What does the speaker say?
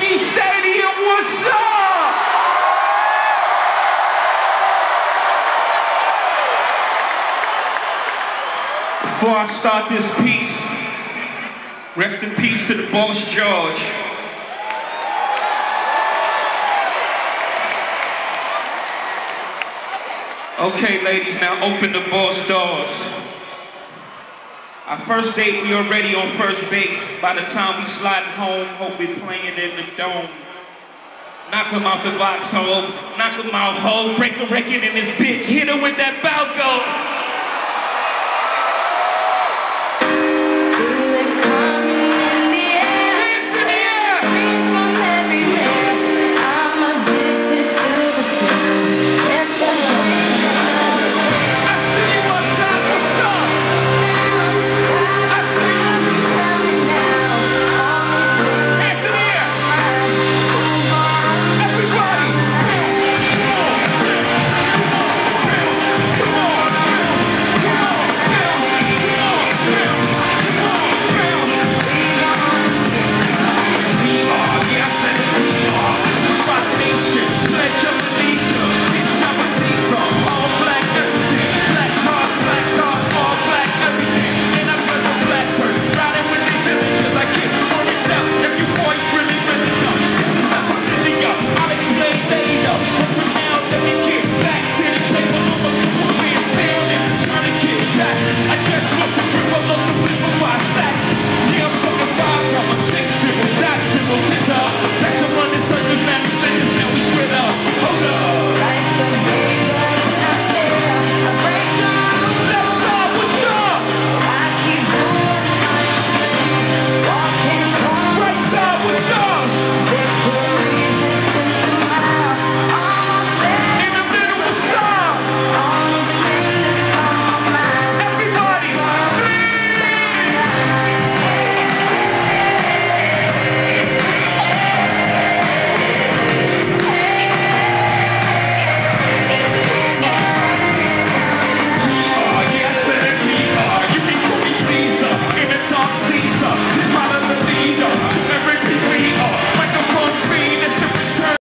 Yankee Stadium, what's up? Before I start this piece, rest in peace to the boss George. Okay, ladies, now open the boss doors. Our first date, we already on first base. By the time we slide home, hope we're playing in the dome. Knock him out the box, ho. Knock him out, ho. Break a record in this bitch. Hit her with that Balco.